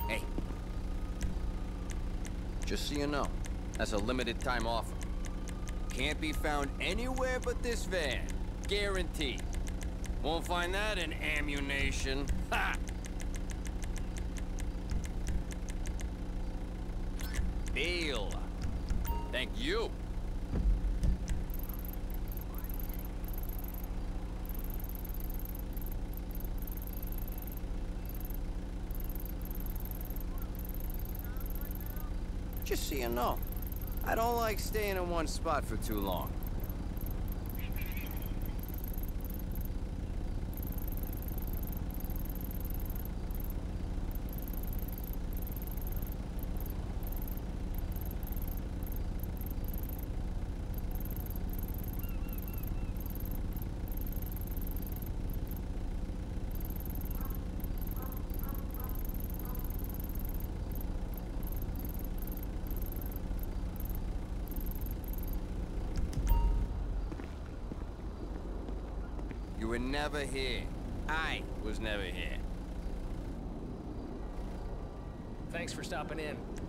Hey. Just so you know, that's a limited time offer. Can't be found anywhere but this van. Guaranteed. Won't find that in ammunition. Ha! Deal. Thank you. Just so you know, I don't like staying in one spot for too long. You were never here. I was never here. Thanks for stopping in.